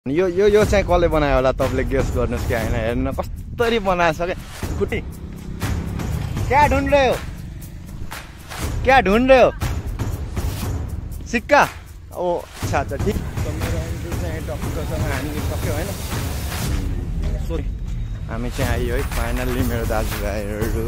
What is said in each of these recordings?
यो चाहिँ कसले बनायो होला तपाईले गेस गर्नुस् कि हैन हेर्न कसरी बनाएछ के खुटी क्या ढूंढ रहे हो सिक्का ओ अच्छा ठीक मेरो एन्ट्री चाहिँ डक्टरसँग हानिसक्यो हैन सो हामी चाहिँ आइयो है फाइनल्ली मेरो दाजुभाइहरु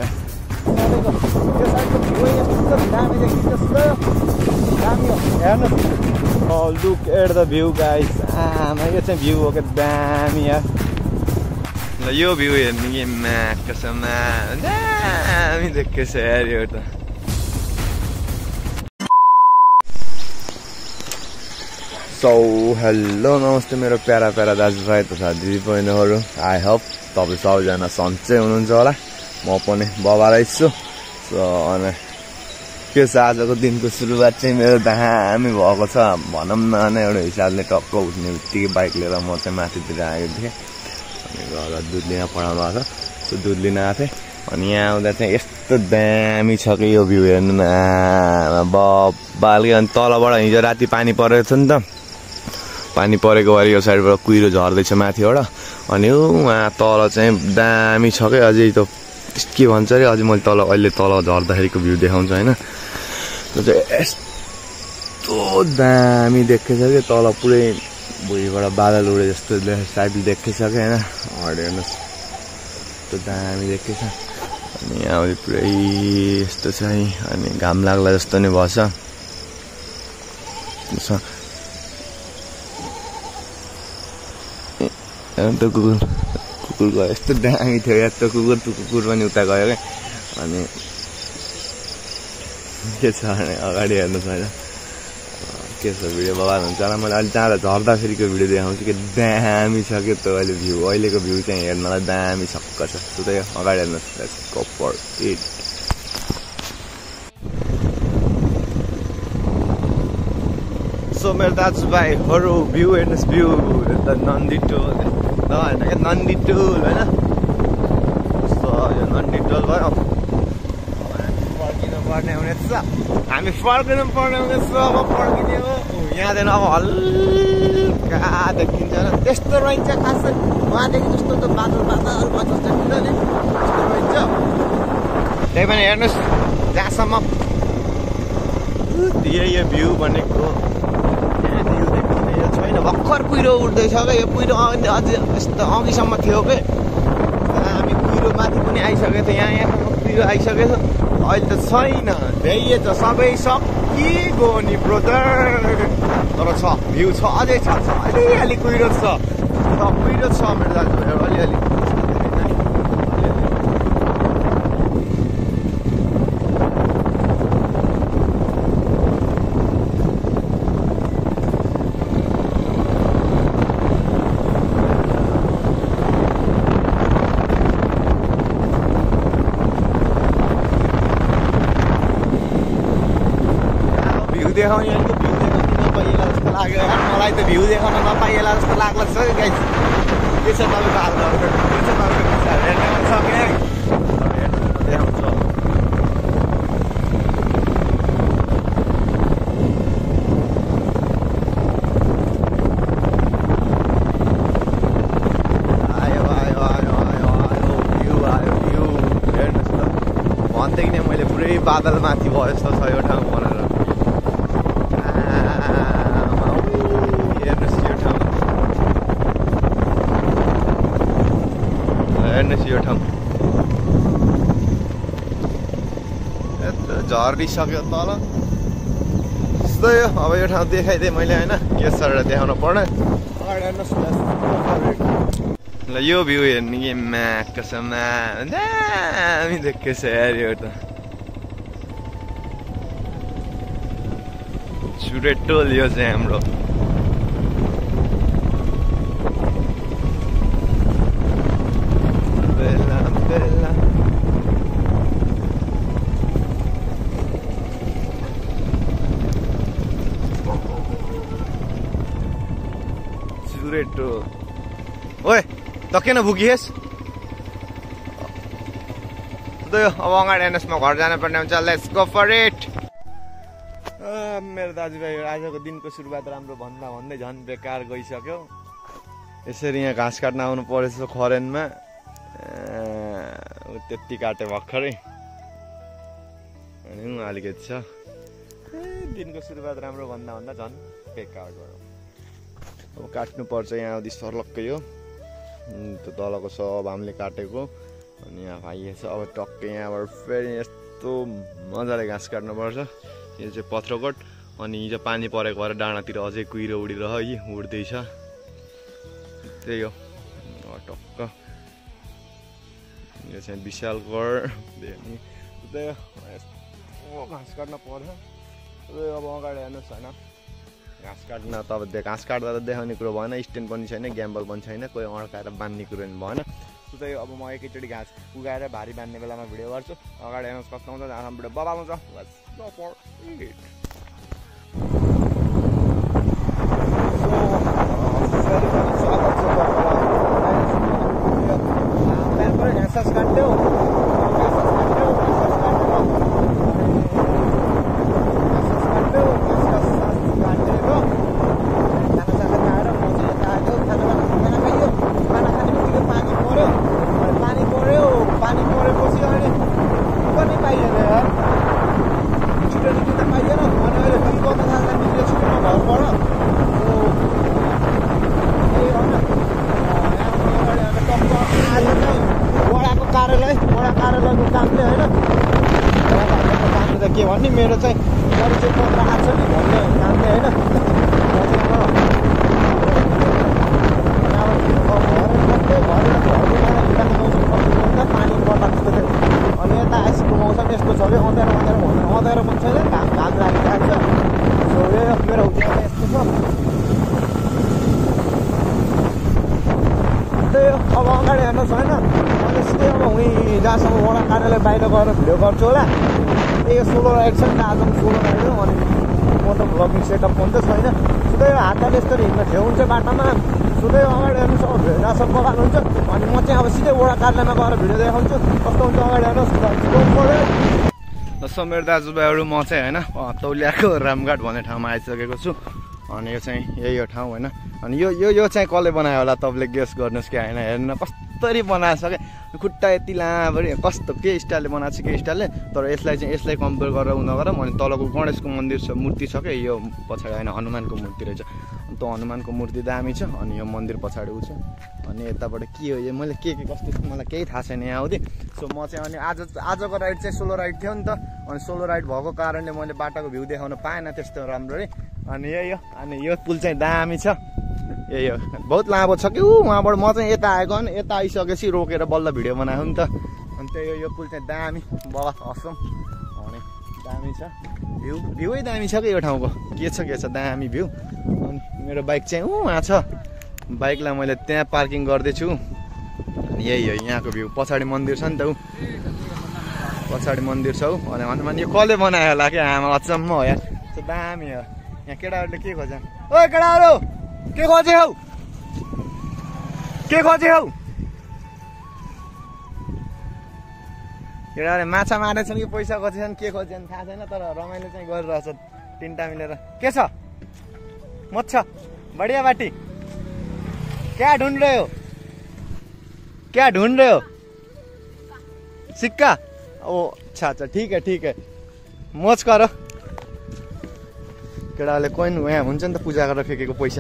Oh, look at the view, guys. यो चाहिँ भ्यू हो के दामी यार ल यो भ्यू हेर्नु के कसम दामी देखेछ यार यो त सो हेलो नमस्ते मेरो प्यारा प्यारा दाजुभाइ तथा दिदीबहिनीहरु आई होप तपाईं सबैजना सन्चै हुनुहुन्छ होला म पनि बबारै छु सो अनि के छ आजको दिनको सुरुवात चाहिँ मेरो दामी भएको छ भनौं न एउटा हिसाबले टक्क उठ्ने बित्तिकै बाइक लिएर म चाहिँ माथितिर आएको थिएँ अनि घर दुध लिन पढाउनु भएको छ सो दुध लिन आएको थिएँ अनि यहाँ आउँदा चाहिँ यस्तो दामी छ कि यो भ्यू हेर्नु न बबालले अनि तलबाट हिजो राति पानी परेको छ नि त पानी परेको भएर यो साइडबाट कुहिरो झर्दैछ माथिबाट अनि उहाँ तल चाहिँ दामी छ के अझै त के भन्छ अरे अझै मैले तल अहिले तल झर्दाखेरिको भ्यू देखाउँछु हैन यस्तो दामी देखेछ के तल पुरै भुइँबाट बादल उडे जस्तो साइड देखेछ के हैन हेर्नुस् यस्तो दामी देखेछ अनि यहाँ पुरै यस्तो छ है अनि घाम लाग्ला जस्तो नि भछ अन्त कुकुर गयो यस्तो दामी थियो यार त्यो कुकुर पनि उता गयो क्या अनि के छ भने अगाडि हेर्नुहोस् होइन के छ भिडियो बवाल हुन्छ होला मैले अहिले जाँदा झर्दाखेरिको भिडियो देखाउँछु कि दामी छ कि त्यो अहिले भ्यू अहिलेको भ्यू चाहिँ हेर्नलाई दामी छक्क छ सो त्यही अगाडि हेर्नुहोस् let's go for it so मेरो दाजुभाइहरू भ्यू हेर्नुहोस् भ्यू द नन्दी टोल होइन क्या नन्दी टोल होइन सो यो नन्दी टोल भयो फर्किनु पर्ने हुनेछ हामी फर्किनु पर्ने हुनेछ अब फर्किने हो यहाँदेखि अब हल्का देखिन्छ त्यस्तो रहन्छ खासै उहाँदेखि जस्तो त बादल जस्तो देखिन्छ नि त्यस्तो रहन्छ त्यही पनि हेर्नुहोस् जहाँसम्म यो भ्यू भनेको छैन भर्खर कुहिरो उठ्दैछ क्या यो कुहिरो अझै यस्तो अघिसम्म थियो के हामी कुहिरो माथि पनि आइसकेको थियो यहाँसम्म कुहिरो आइसकेछ अहिले त छैन त्यही त सबै सकिगयो नि ब्रदर तर छ भ्यू छ अझै छ अलिअलि कुहिरो छ कुहिरो छ मेरो दाजुभाइहरू अलिअलि देखाउने यहाँको भ्यू देखाउनु नपाइएला जस्तो लाग्यो मलाई त भ्यू देखाउन नपाइएला जस्तो लाग्ला छ गाइस के छ तपाईँको हालमा के छ तपाईँको विचार हेर्न सक्ने देखाउँछु आयो भ्यू हेर्नुहोस् त भन्दै नै मैले पुरै बादल माथि भयो जस्तो छ यो ठाउँ भनेर यो ठाउँ झरिसक्यो तल यस्तै हो अब यो ठाउँ देखाइदिएँ मैले होइन के सर देखाउनु पर्ने ल यो भ्यू हेर्नु कि कसम दामी देखेछ यार यो त टोल यो चाहिँ हाम्रो ओए त किन भुकिएस् अब अगाडि हेर्नुहोस् म घर जानुपर्ने हुन्छ लेट्स गो फर इट मेरो दाजुभाइ आजको दिनको सुरुवात राम्रो भन्दै झन् बेकार गइसक्यो यसरी यहाँ घाँस काट्न आउनु परेछ खरेनमा त्यति काटे भर्खरै अनि अलिकति छ दिनको सुरुवात राम्रो भन्दा भन्दा झन् बेकार गरौँ अब काट्नु पर्छ यहाँ आउँदै सर्लक्कै हो त्यो तलको सब हामीले काटेको अनि यहाँ भाइए छ अब टक्कै यहाँबाट फेरि यस्तो मजाले घाँस काट्नुपर्छ यो चाहिँ पत्रोकोट अनि हिजो पानी परेको भएर डाँडातिर अझै कुहिरो उड्दैछ त्यही हो टक्क यो चाहिँ विशालगढ त्यही हो घाँस काट्न पर्छ अब अगाडि हेर्नुहोस् होइन घाँस काट्न त घाँस काट्दा त देखाउने कुरो भएन स्ट्यान्ड पनि छैन ग्याम्बल पनि छैन कोही अड्काएर बान्ने कुरो पनि भएन त्यही अब म एकैचोटि घाँस उगाएर भारी बान्ने बेलामा भिडियो गर्छु अगाडि हेर्नुहोस् कस्तो आउँछ जहाँसम्म भिडियो बबाल्नु घाँस काट्यो के भन्ने मेरो चाहिँ परिचय पत्र आएको छ नि भन्ने कामले होइन पानी पर्दा जस्तो थियो अनि यता आइसकेको मौसम यस्तो छ कि अँध्यारो अँध्यारो पनि छैन घाम लागिरहेको छ सो मेरो हुँदैन यस्तो छ त्यही अब अगाडि हेर्नुहोस् होइन मैले सिधै अब उहीँ जहाँसम्म वडा कार्यालय बाहिर गएर भिडियो गर्छु होला यो सोलो राइड छ नि आज सोलो राइड हो अनि म त भ्लगिङ सेटअप पनि त छैन सुधै हातले यस्तो हिँड्न ठेउ हुन्छ बाटोमा सुधै अगाडि हेर्नुहोस् अब जहाँसम्म बगान हुन्छ अनि म चाहिँ अब सिधै वडा कार्यालयमा गएर भिडियो देखाउँछु कस्तो हुन्छ अगाडि हेर्नुहोस् मेरो दाजुभाइहरू म चाहिँ होइन तौलियाको रामघाट भन्ने ठाउँमा आइसकेको छु अनि यो चाहिँ यही हो ठाउँ होइन अनि यो चाहिँ कसले बनायो होला तपाईँले गेस गर्नुहोस् कि होइन हेर्नु कसरी बनाएछ क्या खुट्टा यति लामो कस्तो के स्टाइलले बनाएको छ के स्टाइलले तर यसलाई कम्पेयर गरेर नगर अनि तलको गणेशको मन्दिर छ मूर्ति छ क्या यो पछाडि होइन हनुमानको मूर्ति रहेछ त्यो हनुमानको मूर्ति दामी छ अनि यो मन्दिर पछाडि उ छ अनि यताबाट के हो यो मैले के कस्तो मलाई केही थाहा छैन यहाँ आउँदै सो म चाहिँ अनि आजको राइड चाहिँ सोलो राइड थियो नि त अनि सोलो राइड भएको कारणले मैले बाटाको भ्यू देखाउन पाएन त्यस्तो राम्ररी अनि यही हो अनि यो पुल चाहिँ दामी छ यही हो बहुत लामो छ कि उहाँबाट म चाहिँ यता आएको अनि यता आइसकेपछि रोकेर बल्ल भिडियो बनाएको नि त अनि त्यही हो यो पुल चाहिँ दामी बवा असम अनि दामी छ भ्यूै दामी छ कि यो ठाउँको के छ दामी भ्यू अनि मेरो बाइक चाहिँ उहाँ छ बाइकलाई मैले त्यहाँ पार्किङ गर्दैछु अनि यही हो यहाँको भ्यू पछाडि मन्दिर छ नि त पछाडि मन्दिर छ अनि हनुमान यो कसले बनायो होला क्या आमा अचम्म हो यहाँ दामी हो यहाँ केटाहरूले के खोज्छ ओ केटाहरू के खोजे हौ केटाहरूले माछा मारेछन् कि पैसा खोजेछन् के खोजेछन् थाहा छैन तर रमाइलो चाहिँ गरिरहेछ तिनवटा मिलेर के छ मच्छा बढिया बाटी क्या ढूंढ रहे हो सिक्का ओ अच्छा ठीक है मोज कर केटाहरूले कोइन यहाँ हुन्छ नि त पूजा गरेर फेकेको पैसा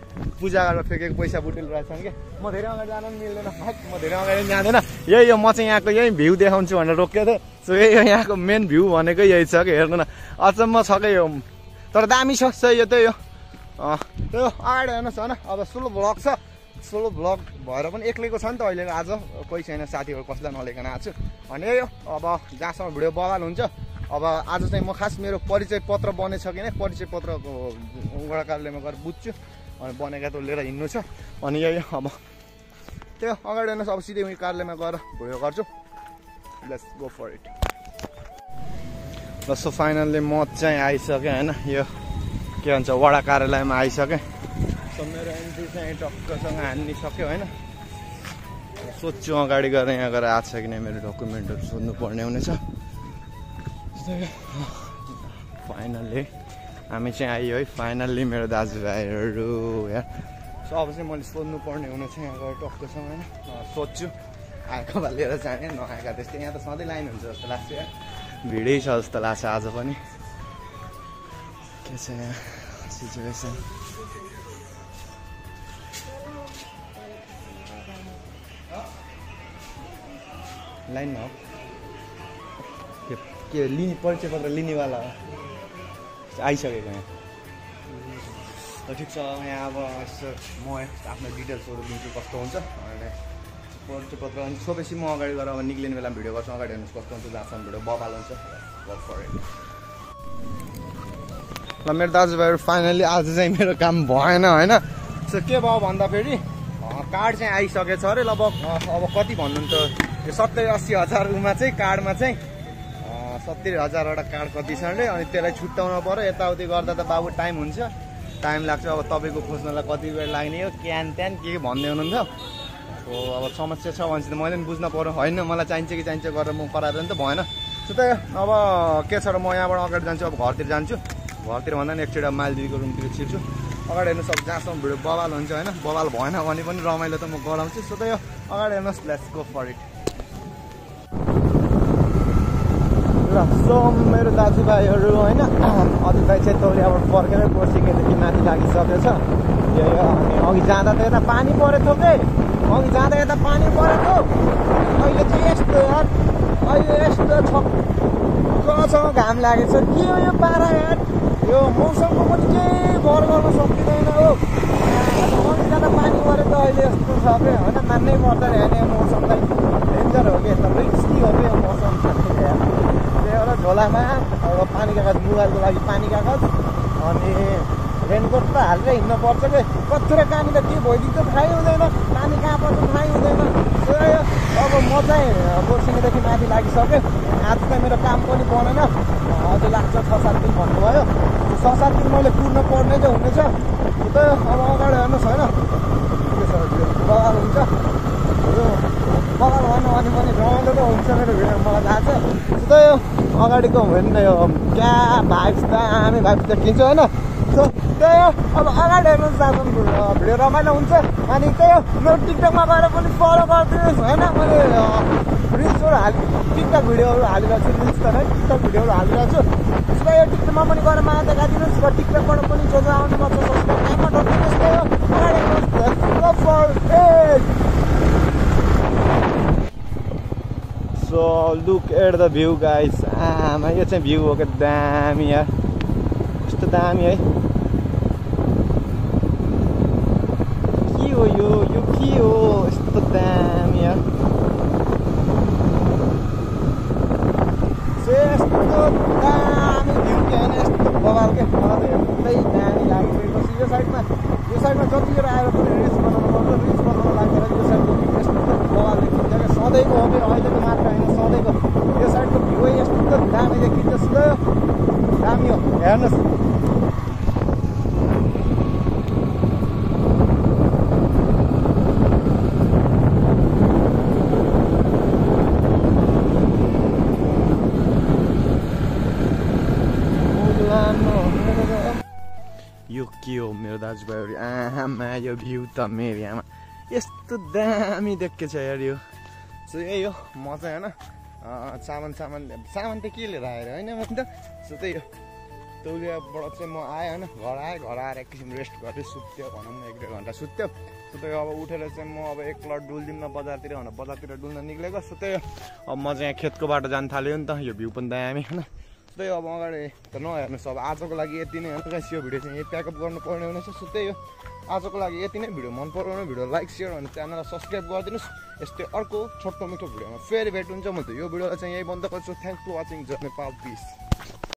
बुटिल रहेछन् क्या म धेरै अगाडि जान पनि मिल्दैन म धेरै अगाडि जाँदैन यही हो म चाहिँ यहाँको यही भ्यू देखाउँछु भनेर रोकेको थिएँ सो यही हो यहाँको मेन भ्यू भनेको यही छ कि हेर्नु न अचम्म छ क्या यो तर दामी छ सही हो त्यही हो अगाडि हेर्नुहोस् होइन अब सोलो भ्लग छ सोलो भ्लग भएर पनि एक्लैको छ नि त अहिले आज कोही छैन साथीहरू कसलाई नलिकन आएको छु अनि यही हो अब जहाँसम्म भिडियो बगाल हुन्छ अब आज चाहिँ म खास मेरो परिचय पत्र बनेछ कि नै परिचय पत्रको वडा कार्यालयमा गएर बुझ्छु अनि बनेका त लिएर हिँड्नु छ अनि यही अब त्यो अगाडि हेर्नुहोस् अब सिधै उयो कार्यालयमा गएर भिडियो गर्छु let's go for it so finally म चाहिँ आइसकेँ होइन यो के भन्छ वडा कार्यालयमा आइसकेँ सो मेरो एन्ट्री चाहिँ टक्कसँग हानिसक्यो होइन सोध्छु अगाडि गएर यहाँ गएर आएको छ कि नै मेरो डकुमेन्टहरू सोध्नु पर्ने हुनेछ फाइनल्ली हामी चाहिँ आइयो है फाइनल्ली मेरो दाजुभाइहरू यार सो अब चाहिँ मैले सोध्नु पर्ने हुने चाहिँ यहाँ गएर टक्कसँग होइन सोध्छु आएको भए लिएर जाने नआएका त्यस्तै यहाँ त सधैँ लाइन हुन्छ जस्तो लाग्छ यार भिडै छ जस्तो लाग्छ आज पनि के छ यहाँ सिचुएसन लाइनमा हो के लिने परिचय पत्र लिनेवाला हो आइसकेको यहाँ ठिक छ यहाँ अब म आफ्नो डिटेल्सहरू दिन्छु कस्तो हुन्छ अनि परिचय पत्र अनि सोपेपछि म अगाडि गएर अब निक्लिने बेला भिडियो गर्छु अगाडि हेर्नुहोस् कस्तो हुन्छ जहाँसम्म भिडियो बबाल हुन्छ ल मेरो दाजुभाइहरू फाइनली आज चाहिँ मेरो काम भएन होइन सो के भयो भन्दाखेरि कार्ड चाहिँ आइसकेछ अरे लगभग अब कति भन्नुहुन्छ यो 70-80 हजारमा चाहिँ कार्डमा चाहिँ 70,000वटा कार्ड कति छ अरे अनि त्यसलाई छुट्याउन पर्यो यताउति गर्दा त बाबु टाइम हुन्छ टाइम लाग्छ अब तपाईँको खोज्नलाई कति बेर लाग्ने हो क्यान त्यान के भन्दै हुनुहुन्थ्यो सो अब समस्या छ भने चाहिँ मैले पनि बुझ्न पर्यो होइन मलाई चाहिन्छ कि चाहिन्छ गरेर म कराएर नि त भएन सो त अब के छ र म यहाँबाट अगाडि जान्छु अब घरतिर जान्छु घरतिर भन्दा पनि एकचोटि माइल दिदीको रुमतिर छिर्छु अगाडि हेर्नुहोस् अब जहाँसम्म भिडियो बवाल हुन्छ होइन बवाल भएन भने पनि रमाइलो त म गराउँछु सो त यो अगाडि हेर्नुहोस् लेट्स गो फर इट ल सो मेरो दाजुभाइहरू होइन अझै भाइ चाहिँ तौलियाबाट फर्केर कोर्सिङदेखि माथि लागिसकेछ अनि अघि जाँदा त यता पानी परेको थियो कि अघि जाँदा यता पानी परेको अहिले चाहिँ यस्तो यार अहिले यस्तो छक्कसँग घाम लागेको छ के हो यो पारा यार यो मौसमको पनि केही भर गर्न सकिँदैन हो अघि जाँदा पानी परेको त अहिले यस्तो छ कि होइन मान्नै पर्दैन होइन यो मौसमलाई डेन्जर हो कि यस्तो रिस्की हो कि यो मौसम एउटा झोलामा एउटा पानी कागज मोबाइलको लागि पानी कागज अनि रेनकोट त हालेर हिँड्नुपर्छ कि कतिवटा काम त के भइदिन्छ थाहै हुँदैन पानी कहाँ पर्छ थाहै हुँदैन अब म चाहिँ कोर्सिङदेखि माथि लागिसकेँ आज चाहिँ मेरो काम पनि बनेन अझै लाग्छ 6-7 दिन भन्नुभयो 6-7 दिन मैले कुर्नु पर्ने चाहिँ हुनेछ त अब अगाडि हेर्नुहोस् होइन बगाल हुन्छ बगाल भएन भने पनि रमाइलो त हुन्छ मेरो भिडियो मलाई थाहा छ त यो अगाडिको हेर्नु यो क्या भाइब्स दामी भाइब्स देखिन्छ होइन सो त्यही हो अब अगाडि हेर्नुहोस् जहाँसम्म भिडियो रमाइलो हुन्छ अनि त्यही हो मेरो टिकटकमा गएर पनि फलो गरिदिनुहोस् होइन मैले रिल्सहरू टिकटक भिडियोहरू हालिरहेको छु रिल्स त होइन टिकटक भिडियोहरू हालिरहेको छु त्यसो यो टिकटकमा पनि गएर मलाई देखाइदिनुहोस् र टिकटकबाट पनि जो जो आउनुपर्छ सब्सक्राइब गरिदिनुहोस् त्यही हो अगाडि हेर्नुहोस् so look at the view guys आमा यो चाहिँ भ्यू हो क्या दामी यार कस्तो दामी है के हो यो के हो यस्तो दामी यार यस्तो दामी भ्यू के होइन यस्तो बवाल के मलाई त हेर्दै दामी लागिसकेपछि यो साइडमा जतिखेर आएर पनि रिल्स बनाउनु पर्छ रिल्स बनाउनु लागेर यो साइडको यस्तो बवाल देखिन्छ क्या सधैँको हो कि अहिलेको मात्र होइन सधैँको यो साइडको भ्यू यस्तो दामी देखिन्छ दामी हो हेर्नुहोस् यो के हो मेरो दाजुभाइहरू आमा यो भ्यू त मेरो आमा यस्तो दामी देखेको छ यार यो सो यही हो म चाहिँ होइन सामान त के लिएर आएर होइन म त सो त्यही हो तौलियाबाट चाहिँ म आएँ होइन घर आएर एक किसिम रेस्ट गरेँ सुत्यो भनौँ न 1-1.5 घन्टा सुत्यो सो त्यही अब उठेर चाहिँ म अब एकलट डुल्दिउँ न बजारतिर भनेर बजारतिर डुल्न निक्लेको सो त्यही हो अब म चाहिँ यहाँ खेतको बाटो जान थाल्यो नि त यो भ्यू पनि दामी होइन त्यही अब अगाडि त नहेर्नुहोस् अब आजको लागि यति नै होइन गाइस यो भिडियो चाहिँ यही प्याकअप गर्नुपर्ने हुनेछ सो त्यही हो आजको लागि यति नै भिडियो मन पराउनु भिडियो लाइक सेयर अनि च्यानललाई सब्सक्राइब गरिदिनुहोस् यस्तै अर्को छोटो मिठो भिडियोमा फेरि भेट हुन्छ म त यो भिडियोलाई चाहिँ यही बन्द गर्छु thanks for watching Nepal piece